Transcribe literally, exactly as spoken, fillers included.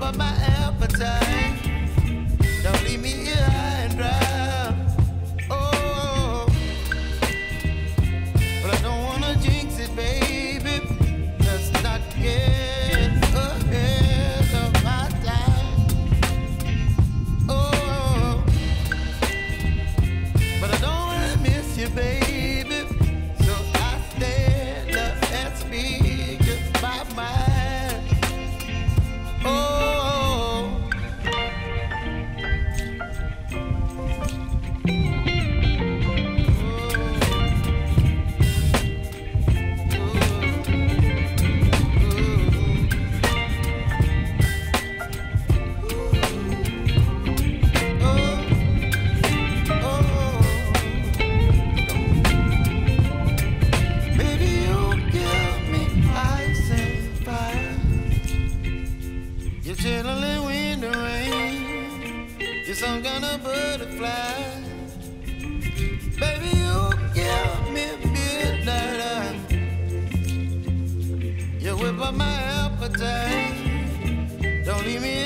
up my appetite. Don't leave me here high and dry. Oh, but I don't wanna jinx it, baby. Let's not get ahead of my time. Oh, but I don't wanna miss you, baby. So I stand up and speak just my mind. Oh. Chilling wind and rain, you're some kind of butterfly. Baby, you give me midnight. You whip up my appetite. Don't leave me